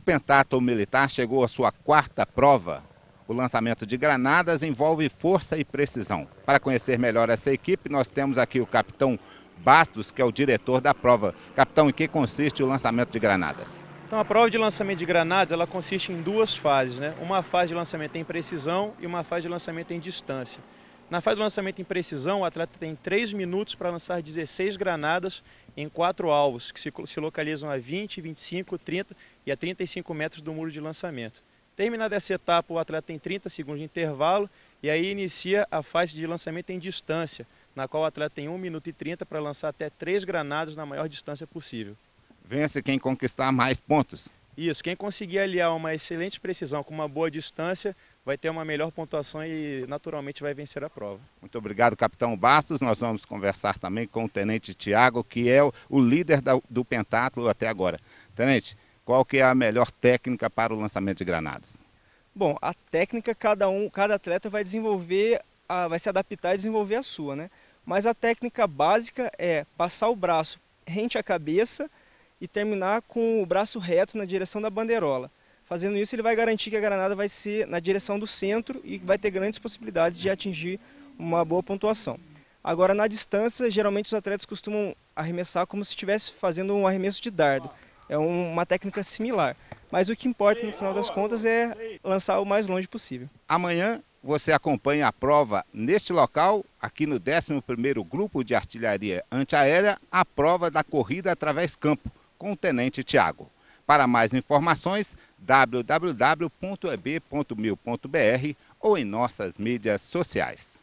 pentatlo militar chegou à sua quarta prova. O lançamento de granadas envolve força e precisão. Para conhecer melhor essa equipe, nós temos aqui o capitão Bastos, que é o diretor da prova. Capitão, em que consiste o lançamento de granadas? Então, a prova de lançamento de granadas, ela consiste em duas fases, né? Uma fase de lançamento em precisão e uma fase de lançamento em distância. Na fase de lançamento em precisão, o atleta tem 3 minutos para lançar 16 granadas em 4 alvos, que se localizam a 20, 25, 30 e a 35 metros do muro de lançamento. Terminada essa etapa, o atleta tem 30 segundos de intervalo e aí inicia a fase de lançamento em distância, na qual o atleta tem 1 minuto e 30 para lançar até 3 granadas na maior distância possível. Vence quem conquistar mais pontos. Isso, quem conseguir aliar uma excelente precisão com uma boa distância vai ter uma melhor pontuação e naturalmente vai vencer a prova. Muito obrigado, capitão Bastos. Nós vamos conversar também com o tenente Tiago, que é o líder do pentatlo até agora. Tenente, qual que é a melhor técnica para o lançamento de granadas? Bom, a técnica cada atleta vai desenvolver, vai se adaptar e desenvolver a sua, né? Mas a técnica básica é passar o braço rente à cabeça e terminar com o braço reto na direção da bandeirola. Fazendo isso, ele vai garantir que a granada vai ser na direção do centro e vai ter grandes possibilidades de atingir uma boa pontuação. Agora, na distância, geralmente os atletas costumam arremessar como se estivesse fazendo um arremesso de dardo. É uma técnica similar, mas o que importa no final das contas é lançar o mais longe possível. Amanhã você acompanha a prova neste local, aqui no 11º Grupo de Artilharia Antiaérea, a prova da corrida através campo, com o tenente Tiago. Para mais informações, www.eb.mil.br ou em nossas mídias sociais.